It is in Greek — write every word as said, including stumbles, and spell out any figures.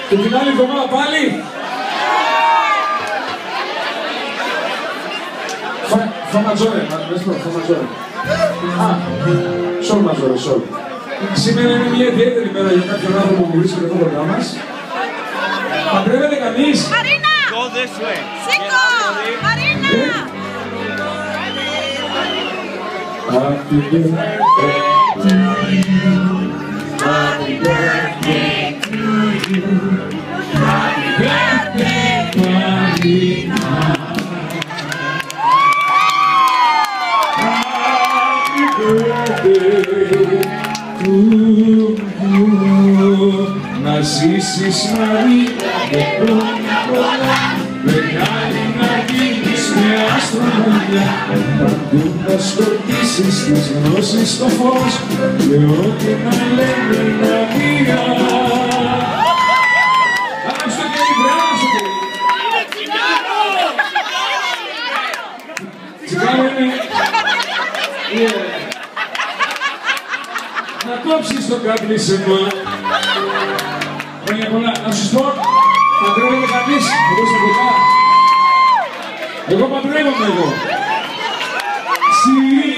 Και την άλλη εβδομάδα πάλι. Φα ματζόρε, φα ματζόρε. Α, σόλ ματζόρε, σόλ. Σήμερα είναι μια ιδιαίτερη μέρα για κάποιον άνθρωπο που βρίσκεται εδώ κοντά μας. Παντρεύεται κανείς? Marina! Go this way. Σήκω! Marina! Happy birthday to you. Happy birthday to you. Happy birthday, Marina. Happy birthday to you. Να ζήσεις, Μαρίνα, και χρόνια πολλά. Μεγάλη να γίνεις με αστρονομία. Παντού να σκορπίσεις τις γνώσεις στο φως και ό,τι να λέμε να μία. Άρα στο κερί, μπράβο στο κερί. Τσιγάρο είναι... Να κόψεις το κάπνισμα. Χρόνια πολλά. Να σου πω, παντρεύεται κανείς, εγώ στα κοντά. Εγώ παντρεύομαι εγώ.